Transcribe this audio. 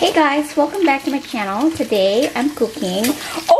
Hey guys, welcome back to my channel. Today I'm cooking.